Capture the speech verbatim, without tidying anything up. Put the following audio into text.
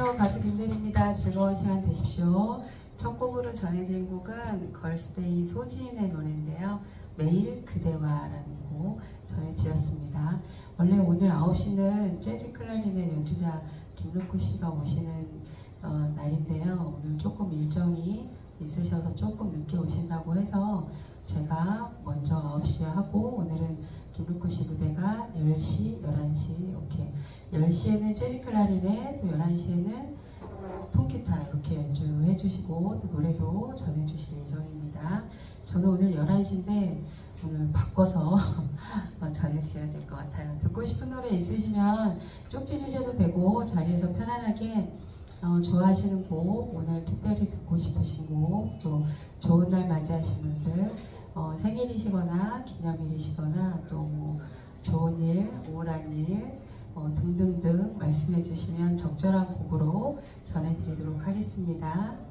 안녕하세요. 가수 김대리입니다. 즐거운 시간 되십시오. 첫 곡으로 전해드린 곡은 걸스데이 소진의 노래인데요. 매일 그대와라는 곡 전해드렸습니다. 원래 오늘 아홉 시는 재즈 클라리넷 연주자 김루쿠 씨가 오시는 어, 날인데요. 오늘 조금 일정이 있으셔서 조금 늦게 오신다고 해서 제가 먼저 아홉 시에 하고, 오늘은 김루쿠 씨 무대가 열 시, 열한 시 이렇게, 열 시에는 재즈 클라리넷, 또 열한 시에는 통기타 이렇게 연주해 주시고 또 노래도 전해 주실 예정입니다. 저는 오늘 열한 시인데 오늘 바꿔서 전해 드려야 될 것 같아요. 듣고 싶은 노래 있으시면 쪽지 주셔도 되고, 자리에서 편안하게 어, 좋아하시는 곡, 오늘 특별히 듣고 싶으신 곡, 또 좋은 날 맞이하신 분들, 어, 생일이시거나 기념일이시거나 또 뭐 좋은 일, 우울한 일 어, 등등등 말씀해 주시면 적절한 곡으로 전해드리도록 하겠습니다.